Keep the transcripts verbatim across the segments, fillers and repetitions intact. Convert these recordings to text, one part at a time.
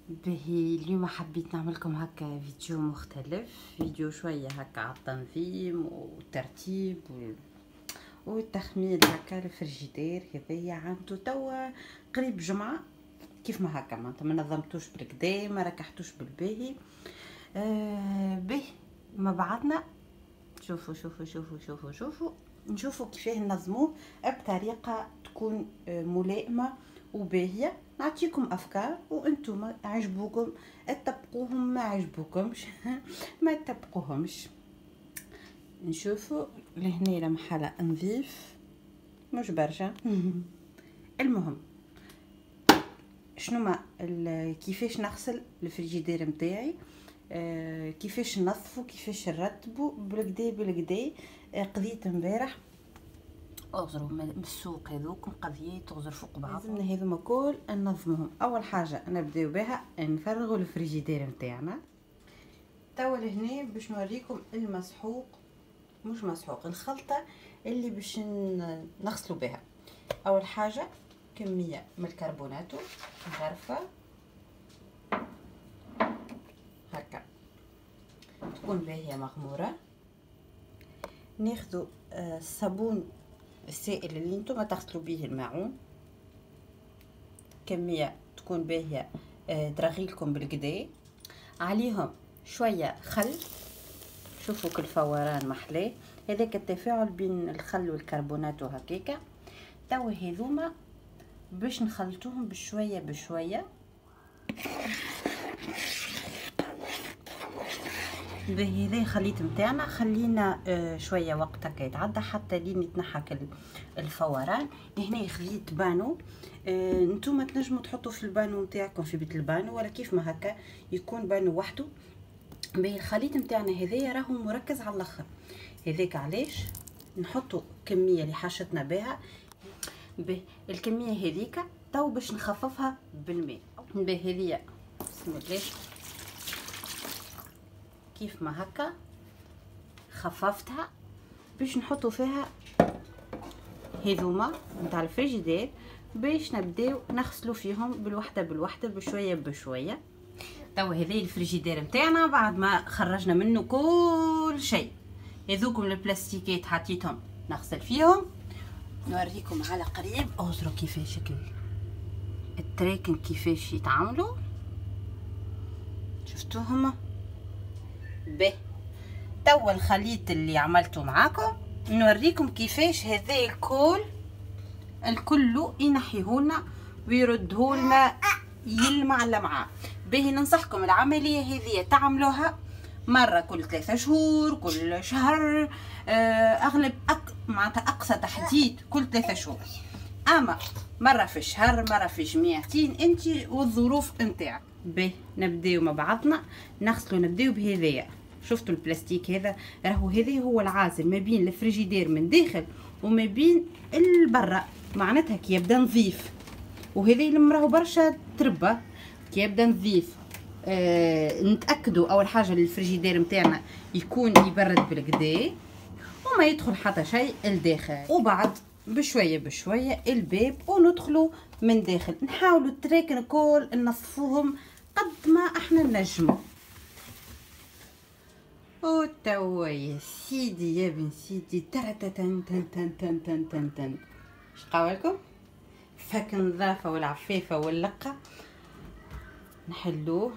باهي اليوم حبيت نعملكم هكا فيديو مختلف، فيديو شويه هكا على التنظيم والترتيب والتخميل هكا الفريجيدير هذايا عنده توا قريب جمعه. كيف ما هكا معناتها ما نظمتوش بالكدا، ما ركحتوش بالباهي. آه به ما بعدنا شوفوا شوفوا شوفوا شوفوا شوفوا نشوفوا كيفاه ننظموه بطريقه تكون ملائمه وباهيه. نعطيكم افكار وانتم عجبوكم اتبقوهم، ما عجبوكمش ما تبقوهمش. نشوفوا لهنا المحله نظيف مش برشا المهم شنو ما كيفاش نغسل الفريجيدير متاعي، آه كيفاش ننظفو كيفاش نرتبو بالكدا بالكدا. آه قضيت امبارح اغزروا من السوق هذوك قضيه تغزر فوق بعض، لازمنا هذوما كل ننظموهم. اول حاجه نبداو بها نفرغوا الفريجيدير نتاعنا. توا لهنا باش نوريكم المسحوق مش مسحوق الخلطه اللي باش نغسلوا بها. اول حاجه كميه من الكربوناتو غرفه هكا تكون باهيه مغموره. ناخذوا الصابون السائل اللي نتوما تغسلوا به الماعون، كميه تكون باهيه ترغيلكم بالكدا. عليهم شويه خل، شوفوا كل فوران محلاه هذاك التفاعل بين الخل والكربونات وهكاكا. توا هذوما باش نخلطوهم بشويه بشويه. بهذا خليط نتاعنا خلينا آه شويه وقت هكا يتعدى حتى لين يتنحك الفوران. هنا خليط بانو، آه نتوما تنجموا تحطوا في البانو نتاعكم في بيت البانو ولا كيف ما هكا يكون بانو وحده. باهي الخليط نتاعنا هذايا راهو مركز على الاخر، هذاك علاش نحطوا كميه اللي حشتنا بها. به الكميه هذيك تو باش نخففها بالماء. به هذيا بسم الله كيف ما هكا خففتها باش نحطوا فيها هذوما نتاع الفريجيدير باش نبداو نغسلوا فيهم بالوحده بالوحده بشويه بشويه. توا هذا الفريجيدير نتاعنا بعد ما خرجنا منه كل شيء، هذوكم البلاستيكات حطيتهم نغسل فيهم. نوريكم على قريب اغزروا كيفاش شكل التراكن كيفاش يتعاملوا، شفتوهم؟ به توا الخليط اللي عملته معاكم نوريكم كيفاش هذا الكل الكل ينحيهولنا ويردهولنا يلمع لمعه. باهي ننصحكم العمليه هذه تعملوها مره كل ثلاثة شهور كل شهر، اغلب أك... معناتها اقصى تحديد كل ثلاثة شهور، اما مره في الشهر مره في جميعتين انت والظروف نتاعك. باهي نبداو مع بعضنا نغسلوا. نبداو بهذايا، شفتوا البلاستيك هذا راهو هذا هو العازل ما بين الفريجيدير من داخل وما بين البرا، معناتها كي يبدا نظيف. وهذا اللي راهو برشا تربه كي يبدا نظيف. آه نتاكدوا اول حاجه الفريجيدير نتاعنا يكون يبرد بالكدا وما يدخل حتى شيء لداخل، وبعد بشويه بشويه الباب وندخلوا من داخل. نحاولوا التراكن الكل ننظفوهم قد ما احنا نجموا. او توا يا سيدي يا بن سيدي ترتتن تن تن تن تن تن تن شقاولكم فك النظافه والعفافه واللقه. نحلوه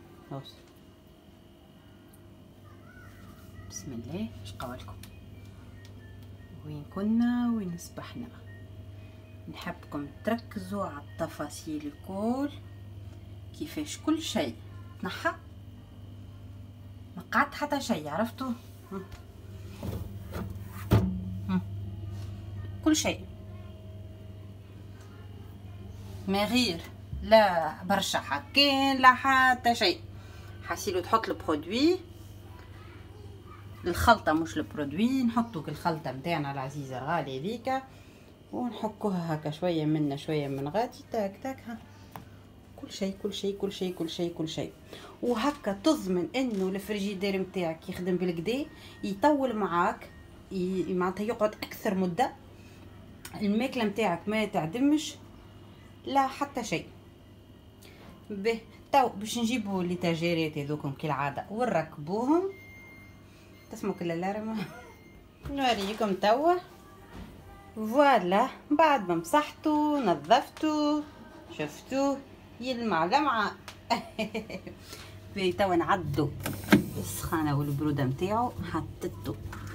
بسم الله. شقاولكم وين كنا وين صبحنا. نحبكم تركزوا على التفاصيل الكل كيفاش كل شيء تنحى، ما قعدت حتى شيء عرفتوا. كل شيء ما غير لا برشا حكين لا حتى شيء. حاسيلو تحط البرودوي الخلطه مش البرودوي، نحطو الخلطه نتاعنا العزيزه الغاليه هذيك ونحكوها هكا شويه منا شويه من غادي تاك تاك. ها كل شيء كل شيء كل شيء كل شيء كل شيء وهكا تضمن انه الفريجيدير نتاعك يخدم بالكدا يطول معاك، معناتها يقعد اكثر مده. الماكله نتاعك ما تعدمش لا حتى شيء. به تو باش نجيبوا لي تاجيرات هذوكم كالعاده ونركبوهم. تسمعوا كل الارم نوريكم توا. فوالا بعد ما مسحتو نظفتو شفتوه يلمع لمعه. في توا نعدو السخانه والبروده نتاعو حطيتو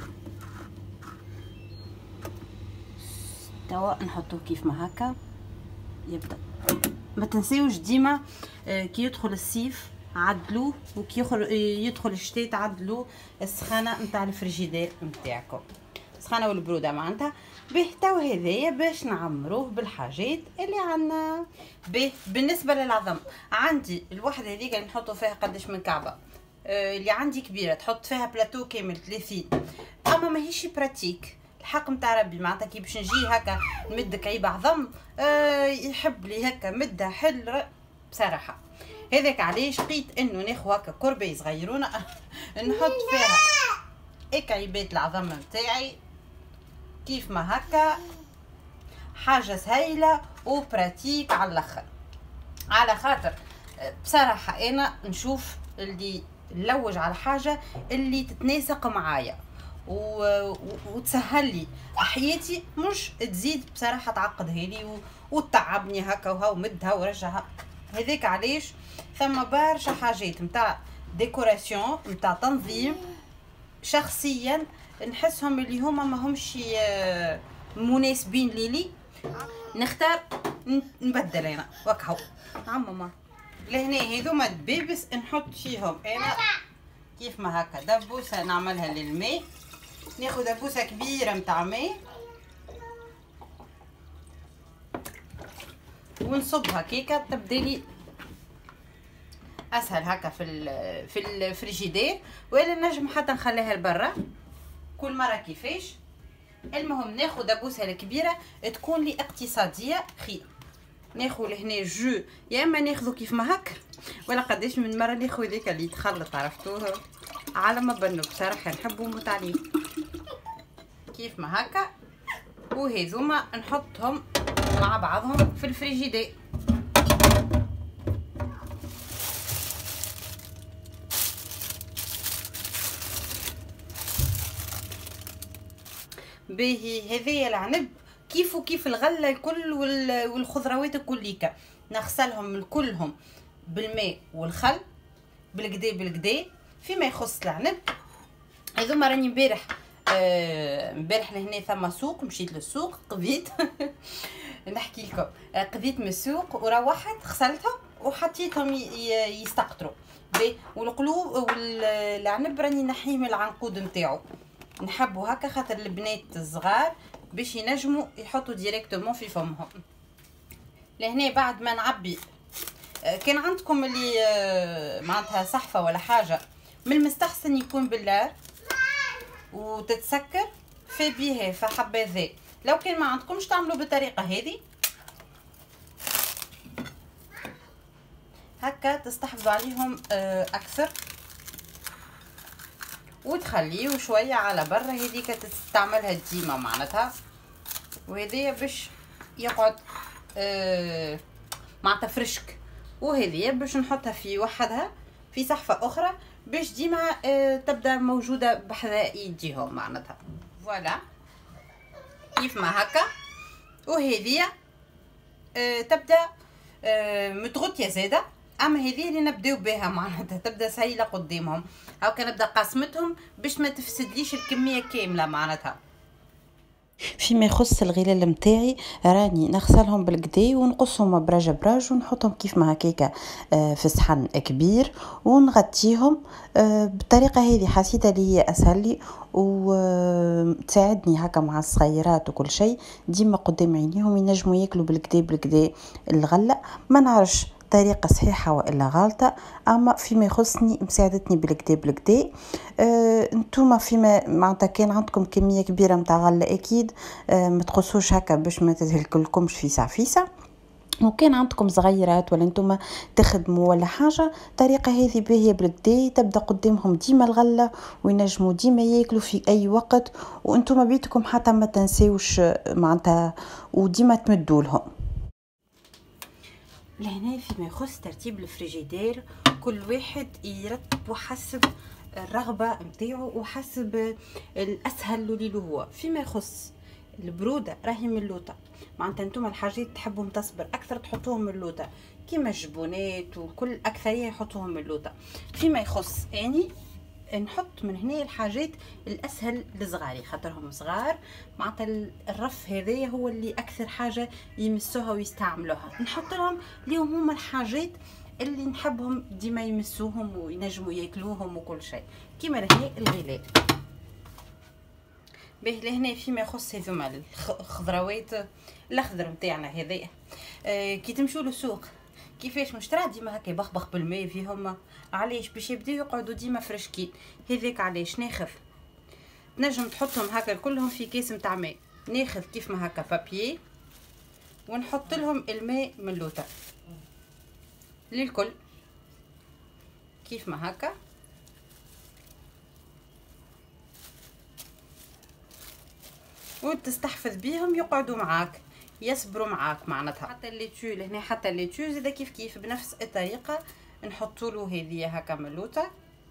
توا نحطوه كيف ما هكا يبدا. ما تنسيوش ديما كي يدخل الصيف عدلوه وكي يدخل الشتاء تعدلوا السخانه نتاع الفريجيدير نتاعكم، السخانه والبروده معناتها. به توا هذايا باش نعمروه بالحاجات اللي عندنا. به بالنسبه للعظم عندي الوحده هذيك اللي نحطوا فيها قداش من كعبه، آه اللي عندي كبيره تحط فيها بلاتو كامل ثلاثين، اما ماهيش براتيك الحق نتاع ربي معناتها. كي باش نجي هكا نمد كعيب عظم آه يحب لي هكا مده حل بصراحه. هذاك علاش لقيت انه ناخذ هكا كربي صغيرونه نحط فيها كعيبات العظم نتاعي كيف ما هكا. حاجه سهيله وبراتيك على الاخر، على خاطر بصراحه انا نشوف اللي نلوج على حاجه اللي تتناسق معايا و... وتسهل لي حياتي، مش تزيد بصراحه تعقدها لي و... وتعبني هكا وهاو مدها ورجعها. هذاك علاش ثم برشا حاجات نتاع ديكوراسيون نتاع تنظيم شخصيا نحسهم اللي هما ما همش مناسبين لي، نختار نبدل انا وكهو. عم ماما لهنا هذوما الدبابس نحط فيهم انا كيف ما هكا دبوسه نعملها للماء. ناخذ دبوسه كبيره نتاع ماء ونصبها كيكه تبدا لي اسهل هكا في في الفريجيدير، ولا نجم حتى نخليها لبرا كل مره كيفاش. المهم ناخذ دبوسه الكبيره تكون لي اقتصاديه خير. ناخذ لهنا جو يا اما ناخذه كيف ما هكا، ولا قداش من مره ناخذ ذيك اللي يتخلط عرفتوه على ما بنو بصراحه نحبهم متعليم كيف ما هكا. وهذوما نحطهم مع بعضهم في الفريجيدير. باهي هذايا العنب كيف وكيف الغله الكل والخضروات الكليكا نغسلهم كلهم بالماء والخل بالكدا بالكدا. فيما يخص العنب هذوما راني امبارح امبارح آه لهنا ثم سوق مشيت للسوق قضيت نحكي لكم قضيت من السوق وروحت غسلتهم وحطيتهم يستقطروا. والقلوب والعنب راني نحيه من العنقود نتاعو، نحبوا هكا خاطر البنات الصغار باش ينجموا يحطوا ديريكتومون في فمهم. لهنا بعد ما نعبي كان عندكم اللي معناتها صحفه ولا حاجه من المستحسن يكون باللار وتتسكر في بيها فحبذا. لو كان ما عندكمش تعملوا بالطريقه هذه هكا تستحفظوا عليهم اكثر وتخليه شويه على برا. هذيك تستعملها ديما معناتها، وهذيا باش يقعد آه معناتها فرشك. وهذيا باش نحطها في وحدها في صحفه اخرى باش ديما آه تبدا موجوده بحذاء يديهم معناتها. فوالا كيف ما هكا. وهذيا آه تبدا آه متغطيه زاده، اما هذه اللي نبداو بها معناتها تبدا سهيله قدامهم. هاو كنبدا قسمتهم باش ما تفسدليش الكميه كامله معناتها. فيما يخص الغلال نتاعي راني نغسلهم بالكدا ونقصهم براج براج ونحطهم كيف ما هكاكا في صحن كبير ونغطيهم بالطريقه هذه. حسيتها لي اسهل لي وتساعدني هكا مع الصغيرات وكل شيء ديما قدام عينيهم ينجموا ياكلوا بالكدا بالكدا الغله. ما نعرفش طريقه صحيحه والا غلطه، اما فيما يخصني مساعدتني بالكدا بالكدا. أه انتوما فيما معناتها كان عندكم كميه كبيره نتاع غله اكيد أه ما تقصوش هكا باش ما تهلكلكمش فيسع فيسع. وكان عندكم صغيرات ولا انتم تخدموا ولا حاجه طريقه هذه باهيه بالكدا تبدا قدامهم ديما الغله وينجموا ديما ياكلوا في اي وقت، وانتم بيتكم حتى ما تنساوش معناتها وديما تمدوا لهم. لهنا فيما يخص ترتيب الفريجيدير كل واحد يرتب وحسب الرغبه نتاعو وحسب الاسهل اللي هو. فيما يخص البروده راهي من اللوطه، معناتها نتوما الحاجات تحبهم تصبر اكثر تحطوهم من اللوطه، كيما الجبونات وكل الاكثريه يحطوهم من اللوطه. فيما يخص اني نحط من هنا الحاجات الاسهل لصغاري خاطرهم صغار، معناتها الرف هذايا هو اللي اكثر حاجه يمسوها ويستعملوها. نحط لهم اليوم هما الحاجات اللي نحبهم ديما يمسوهم وينجموا ياكلوهم وكل شيء، كيما لهنا الغلال. به لهنا فيما يخص هذوما الخضروات الاخضر نتاعنا هذايا، آه كي تمشوا للسوق كيفاش مشترى ديما هكا يبخبخ بالماء فيهم، علاش؟ باش يبداو يقعدوا ديما فرشكين. هذاك علاش ناخذ تنجم تحطهم هكا كلهم في كيس نتاع ماء، ناخذ كيف ما هكا بابيي ونحط لهم الماء من اللوطه للكل كيف ما هكا، وتستحفظ بيهم يقعدوا معاك يصبروا معاك معناتها. حتى الليتو لهنا حتى الليتو زاده كيف كيف بنفس الطريقه نحطوا له هذه هكا ملوطه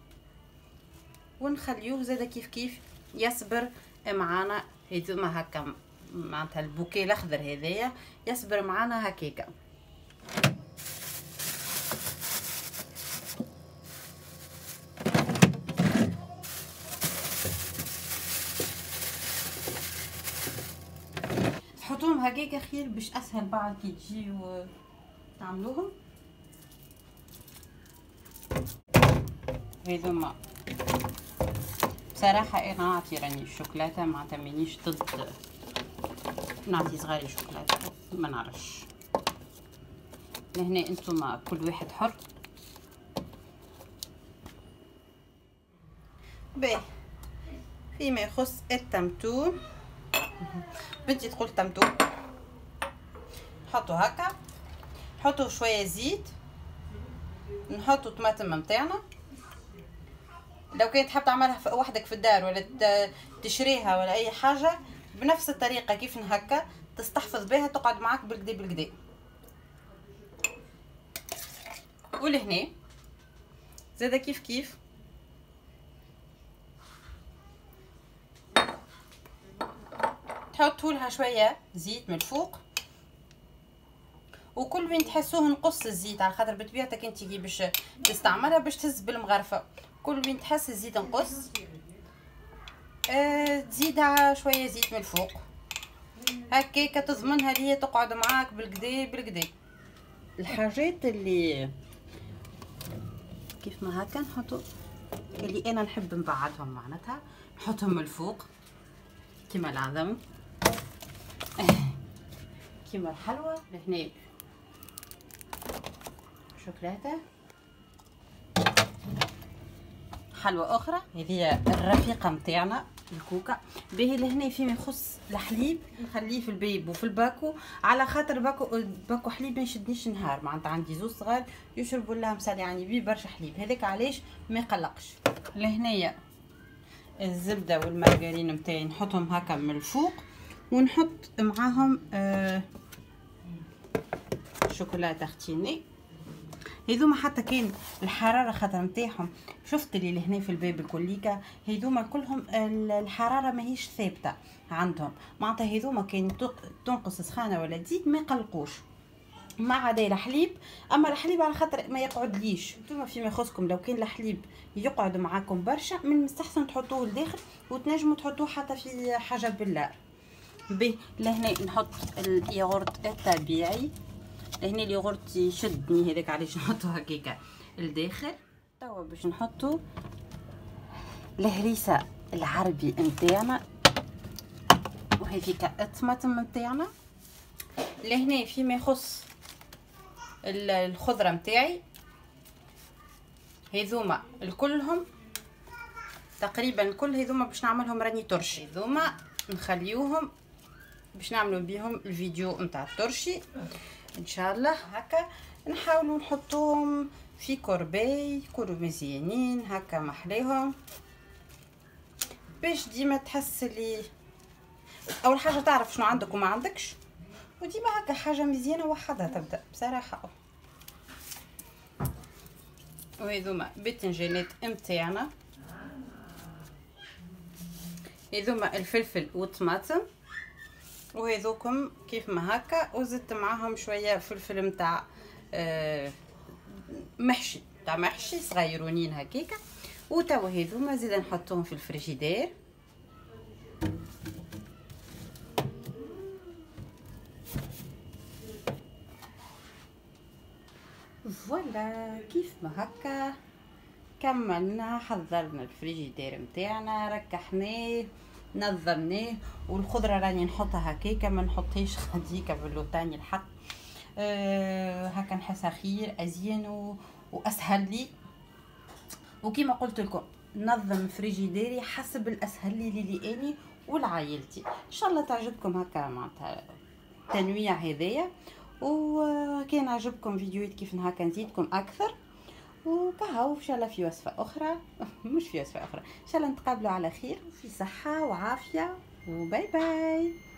ونخليوه زاده كيف كيف يصبر معانا. هذوما هكا معناتها البوكيه الاخضر هذايا يصبر معانا هكاكا. تحطوهم هكاكا خير باش اسهل بعد كي تجيو تعملوهم. هذوما بصراحه انا نعطي راني الشوكولاته معناتها مانيش ضد نعطي صغاري شوكولاته، ما نعرفش لهنا انتم كل واحد حر. باهي فيما يخص التمتون بنتي تقول تمتون نحطو هكا، نحطو شويه زيت، نحطو طماطم نتاعنا. لو كنت تحب تعملها وحدك في الدار ولا تشريها ولا اي حاجه بنفس الطريقه كيف هكا تستحفظ بها تقعد معاك بالكدا بالكدا. ولهنا زاده كيف كيف تحطوا لها شويه زيت من الفوق، وكل وين تحسوه نقص الزيت على خاطر بطبيعتك انت كي باش تستعملها باش تهز بالمغرفه، كل وين تحس الزيت نقص آه تزيدها شويه زيت من الفوق هكاكا تضمنها اللي هي تقعد معاك بالكدا بالكدا. الحاجات اللي كيف ما هكا نحطو اللي انا نحب نبعدهم معناتها نحطهم من الفوق كيما العظم كيما الحلوى. لهنا شوكولاته حلوى اخرى هذه الرفيقه نتاعنا الكوكا. باهي لهنا فيما يخص الحليب نخليه في البيب وفي الباكو على خاطر باكو باكو حليب ما يشدنيش نهار، معناتها عندي زوج صغار يشربوا لها مسالي يعني بيه برشا حليب، هذاك علاش ما يقلقش. لهنايا الزبده والمارغرين نتاعي نحطهم هكا من الفوق ونحط معاهم آه شوكولاته ختيني. هذوما حتى كان الحراره خاطر نتاعهم شفت اللي لهنا في الباب الكليكا هذوما كلهم الحراره ماهيش ثابته عندهم، معناتها هذوما كان تنقص سخانه ولا تزيد ما يقلقوش ما عدا الحليب. اما الحليب على خاطر ما يقعدليش نتوما فيما يخصكم لو كان الحليب يقعد معاكم برشا من المستحسن تحطوه لداخل وتنجموا تحطوه حتى في حاجه بالنار. به لهنا نحط الياغورت الطبيعي، هنا الياغورت يشدني هذاك علاش نحطو هكاكا لداخل. توا باش نحطو الهريسه العربي نتاعنا وهذيك الطماطم نتاعنا. لهنا فيما يخص الخضره نتاعي هذوما الكلهم تقريبا كل هذوما باش نعملهم راني ترشي، هذوما نخليوهم باش نعملوا بيهم الفيديو نتاع الترشي ان شاء الله. هكا نحاولوا نحطوهم في كورباي يكونوا مزيانين هكا محليهم باش ديما تحس لي اول حاجه تعرف شنو عندك وما عندكش، وديما هكا حاجه مزيانه وحدها تبدا بصراحه. وهذوما باذنجانات نتاعنا، هذوما الفلفل والطماطم، وهذوكم كيف ما هكا، وزدت معاهم شويه فلفل نتاع آه محشي تاع محشي صغيرونين هكيكا. وتوا هذوما زيد نحطوهم في الفريجيدير. فوالا كيف ما هكا كملنا، حضرنا الفريجيدير نتاعنا، ركحناه نظمناه. والخضره راني نحطها هكاكا، ما نحطيش خديكه باللوتاني الحق. أه هكا نحسها خير ازين واسهل لي. وكما قلت لكم نظم فريجيديري حسب الاسهل لي لي اني ولعائلتي. ان شاء الله تعجبكم هكا معناتها التنويع هذايا. وكان عجبكم فيديوهات كيف هكا نزيدكم اكثر. وكهو ان شاء الله في وصفه اخرى مش في وصفه اخرى ان شاء الله نتقابلوا على خير وفي صحه وعافيه، وباي باي.